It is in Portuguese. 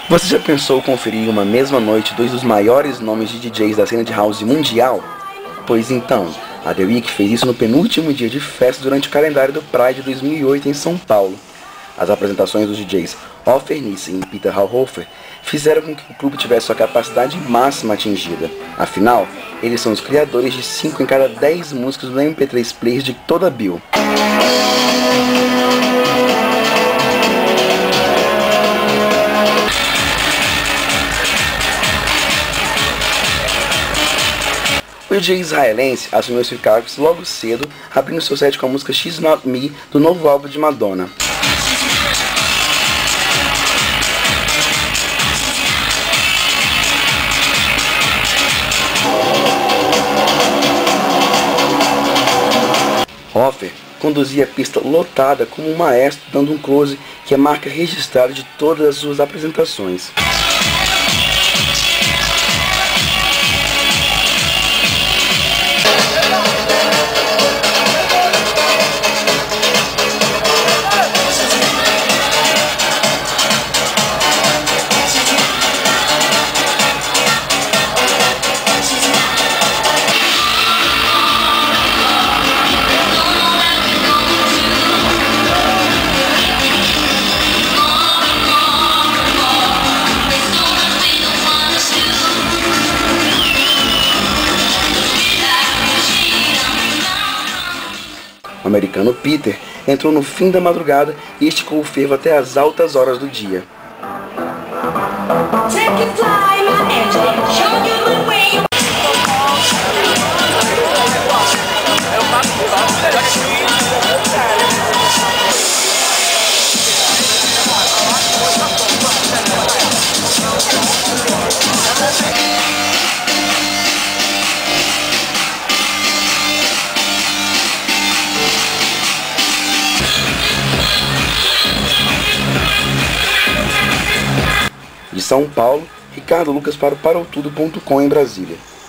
Você já pensou conferir em uma mesma noite dois dos maiores nomes de DJs da cena de house mundial? Pois então, a The Week fez isso no penúltimo dia de festa durante o calendário do Pride 2008 em São Paulo. As apresentações dos DJs Offer Nissen e Peter Hallhofer fizeram com que o clube tivesse sua capacidade máxima atingida. Afinal, eles são os criadores de 5 em cada 10 músicas do MP3 Players de toda a Bill. O DJ israelense assumiu esse cargo logo cedo, abrindo seu set com a música She's Not Me, do novo álbum de Madonna. Offer conduzia a pista lotada como um maestro, dando um close que é marca registrada de todas as suas apresentações. O americano Peter entrou no fim da madrugada e esticou o fervo até as altas horas do dia. De São Paulo, Ricardo Lucas para o Parotudo.com em Brasília.